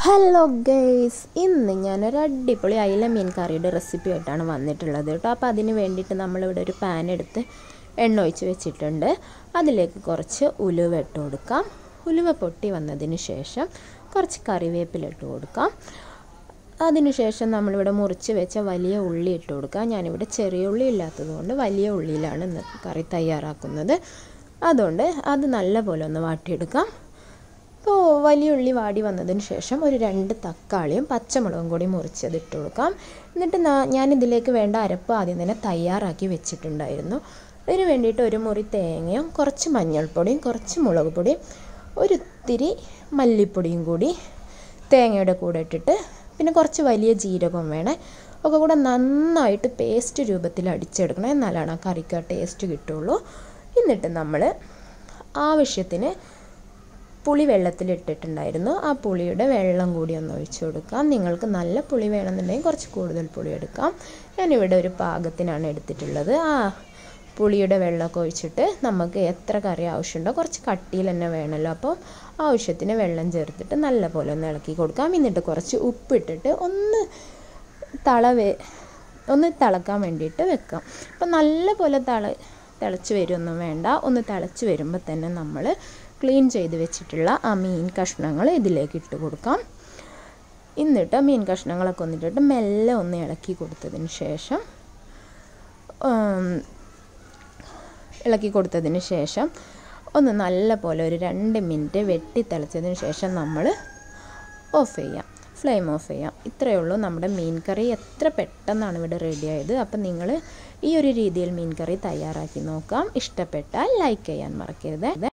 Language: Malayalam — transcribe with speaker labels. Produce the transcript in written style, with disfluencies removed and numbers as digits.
Speaker 1: ഹലോ ഗൈസ്, ഇന്ന് ഞാനൊരു അടിപൊളി അയലമീൻ കറിയുടെ റെസിപ്പി ആയിട്ടാണ് വന്നിട്ടുള്ളത് കേട്ടോ. അപ്പോൾ അതിന് വേണ്ടിയിട്ട് നമ്മളിവിടെ ഒരു പാൻ എടുത്ത് എണ്ണ ഒഴിച്ച് വെച്ചിട്ടുണ്ട്. അതിലേക്ക് കുറച്ച് ഉലുവ ഇട്ട് കൊടുക്കാം. ഉലുവ പൊട്ടി വന്നതിന് ശേഷം കുറച്ച് കറിവേപ്പില ഇട്ട് കൊടുക്കാം. അതിനുശേഷം നമ്മളിവിടെ മുറിച്ച് വെച്ച വലിയ ഉള്ളി ഇട്ട് കൊടുക്കാം. ഞാനിവിടെ ചെറിയ ഉള്ളി ഇല്ലാത്തതുകൊണ്ട് വലിയ ഉള്ളിയിലാണ് ഇന്ന് കറി തയ്യാറാക്കുന്നത്. അതുകൊണ്ട് അത് നല്ലപോലെ ഒന്ന് വാട്ടിയെടുക്കാം. അപ്പോൾ വലിയ ഉള്ളി വാടി വന്നതിന് ശേഷം ഒരു 2 തക്കാളിയും പച്ചമുളകും കൂടി മുറിച്ചത് ഇട്ട് കൊടുക്കാം. എന്നിട്ട് ഞാനിതിലേക്ക് വേണ്ട അരപ്പ് ആദ്യം തന്നെ തയ്യാറാക്കി വെച്ചിട്ടുണ്ടായിരുന്നു. അതിന് വേണ്ടിയിട്ട് ഒരു മുറി തേങ്ങയും കുറച്ച് മഞ്ഞൾപ്പൊടിയും കുറച്ച് മുളക് പൊടിയും ഒരിത്തിരി മല്ലിപ്പൊടിയും കൂടി തേങ്ങയുടെ കൂടെ ഇട്ടിട്ട് പിന്നെ കുറച്ച് വലിയ ജീരകം വേണേ ഒക്കെ കൂടെ നന്നായിട്ട് പേസ്റ്റ് രൂപത്തിൽ അടിച്ചെടുക്കണം. എന്നാലാണ് ആ കറിക്ക് ആ ടേസ്റ്റ് കിട്ടുള്ളൂ. എന്നിട്ട് നമ്മൾ ആവശ്യത്തിന് പുളി വെള്ളത്തിലിട്ടിട്ടുണ്ടായിരുന്നു. ആ പുളിയുടെ വെള്ളം കൂടി ഒന്ന് ഒഴിച്ചു കൊടുക്കാം. നിങ്ങൾക്ക് നല്ല പുളി വേണമെന്നുണ്ടെങ്കിൽ കുറച്ച് കൂടുതൽ പുളി എടുക്കാം. ഞാനിവിടെ ഒരു പാകത്തിനാണ് എടുത്തിട്ടുള്ളത്. ആ പുളിയുടെ വെള്ളമൊക്കെ ഒഴിച്ചിട്ട് നമുക്ക് എത്ര കറി ആവശ്യമുണ്ടോ കുറച്ച് കട്ടിയിൽ തന്നെ വേണമല്ലോ, അപ്പോൾ ആവശ്യത്തിന് വെള്ളം ചേർത്തിട്ട് നല്ല പോലെ ഒന്ന് ഇളക്കി കൊടുക്കാം. എന്നിട്ട് കുറച്ച് ഉപ്പിട്ടിട്ട് ഒന്ന് തിളക്കാൻ വേണ്ടിയിട്ട് വെക്കാം. അപ്പോൾ നല്ല പോലെ തിളച്ച് വരുമൊന്നും വേണ്ട. ഒന്ന് തിളച്ച് വരുമ്പോൾ തന്നെ നമ്മൾ ക്ലീൻ ചെയ്ത് വെച്ചിട്ടുള്ള ആ മീൻ കഷ്ണങ്ങൾ ഇതിലേക്ക് ഇട്ട് കൊടുക്കാം. എന്നിട്ട് മീൻ കഷ്ണങ്ങളൊക്കെ ഒന്നിട്ടിട്ട് മെല്ലെ ഒന്ന് ഇളക്കി കൊടുത്തതിന് ശേഷം ഒന്ന് നല്ല പോലെ ഒരു 2 മിനിറ്റ് വെട്ടി തിളച്ചതിന് ശേഷം നമ്മൾ ഫ്ലെയിം ഓഫ് ചെയ്യാം. ഇത്രയേ ഉള്ളൂ. നമ്മുടെ മീൻ കറി എത്ര പെട്ടെന്നാണ് ഇവിടെ റെഡിയായത്. അപ്പം നിങ്ങൾ ഈ ഒരു രീതിയിൽ മീൻ കറി തയ്യാറാക്കി നോക്കാം. ഇഷ്ടപ്പെട്ടാൽ ലൈക്ക് ചെയ്യാൻ മറക്കരുത്.